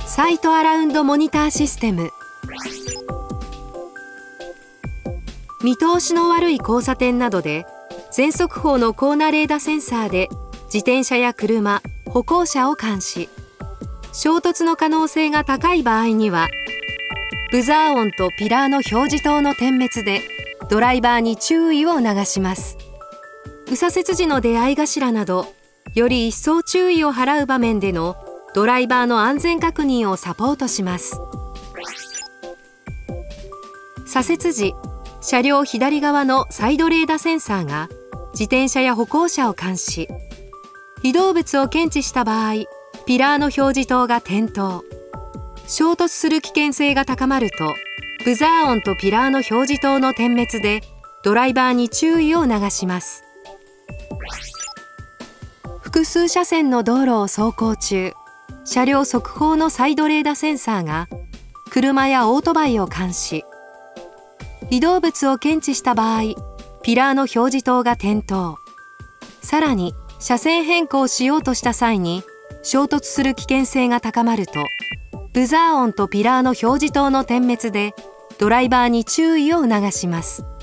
サイトアラウンドモニターシステム。見通しの悪い交差点などで全速報のコーナーレーダセンサーで自転車や車、歩行者を監視。衝突の可能性が高い場合にはブザー音とピラーの表示灯の点滅でドライバーに注意を促します。右左折時の出会い頭などより一層注意を払う場面でのドライバーの安全確認をサポートします。左折時、車両左側のサイドレーダセンサーが自転車や歩行者を監視。非動物を検知した場合、ピラーの表示灯が点灯。衝突する危険性が高まると、ブザー音とピラーの表示灯の点滅でドライバーに注意を促します。複数車線の道路を走行中、車両側方のサイドレーダセンサーが車やオートバイを監視。非動物を検知した場合、ピラーの表示灯が点灯。さらに車線変更しようとした際に衝突する危険性が高まると、ブザー音とピラーの表示灯の点滅でドライバーに注意を促します。